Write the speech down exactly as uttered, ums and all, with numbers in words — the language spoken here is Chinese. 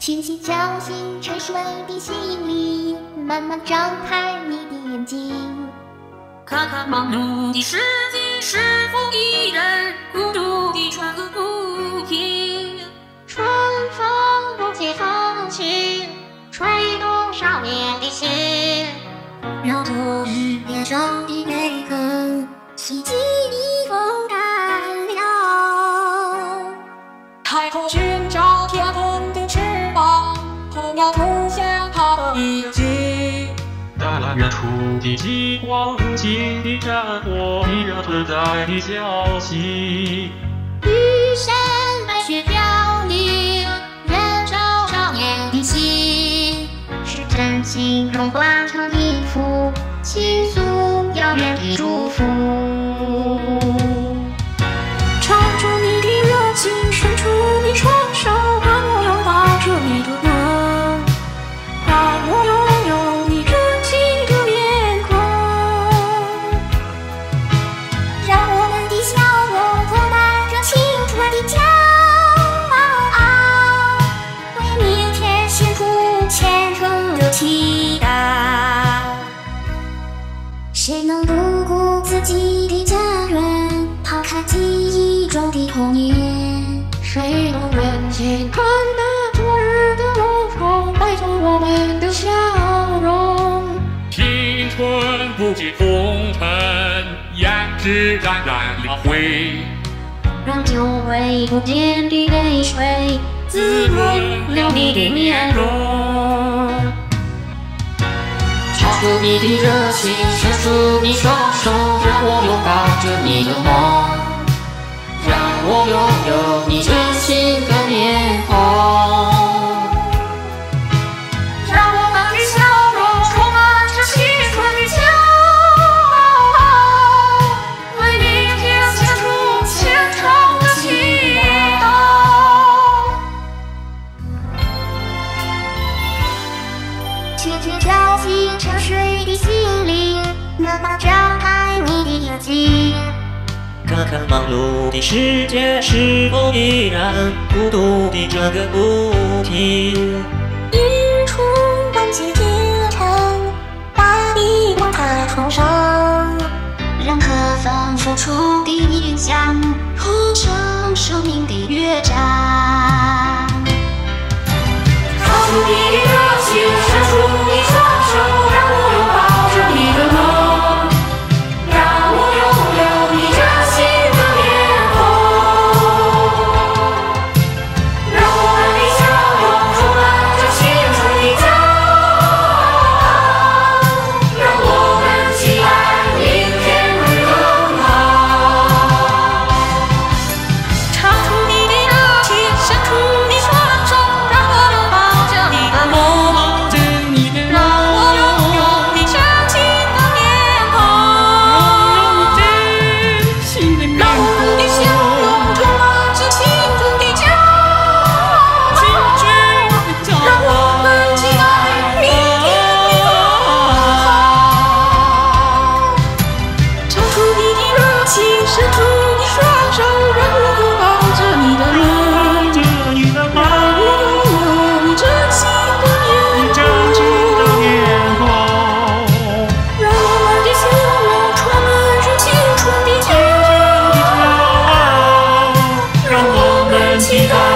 清晰叫醒沉睡的心灵，慢慢张开你的眼睛， 看看忙碌的世界是否依然孤独地喘个不停。 春风不解风情，吹动少年的心， 让昨日脸上的泪痕四季逆风干了。 抬头寻找天空的翅膀，候鸟扑向它的眼睛。 带来远处的极光，激地战火，你热存在的消息。 玉山白雪飘零，燃烧少年的心，是真情融化成一幅倾诉遥远的祝福。 唱出你的热情，伸出你双手，让我拥抱着你的梦，让我拥有你真情的面孔， 让我们的笑容充满着青春的骄傲，为明天献出虔诚的祈祷。谁能不顾自己的家园，抛开记忆中的童年？ 谁能忍心看那昨日的路程带走我们的笑容？ 青春不解风尘，胭脂染染了灰， 让久违不见的泪水滋润了你的面容。 唱出你的热情，伸出你双手，让我拥抱着你的梦，让我拥有你真情的面孔， 让我们的笑容充满着青春的骄傲，为明天献出虔诚的祈祷。 轻轻叫醒沉睡的心灵，慢慢张开你的眼睛， 看看忙碌的世界是否依然孤独地转个不停。 日出万劫天成，大地光彩重生，让可反复出的印象谱成生命的乐章。 唱出你的热情，伸出你双手，让我拥抱着你的梦，让我拥有你真心的面孔，让我们的笑容充满着青春的骄傲，让我们期待明天会更好。唱出你的热情，伸出你双手，让我拥抱着你的梦，让我拥有你真情的面孔，让我们的笑容充满着青春的骄傲，让我们期待明天会更好。唱出你的热情，伸出你双手，让我拥抱着你的梦，让我拥有你真心的面孔，让我们的笑容充满着青春的骄傲，让我们期待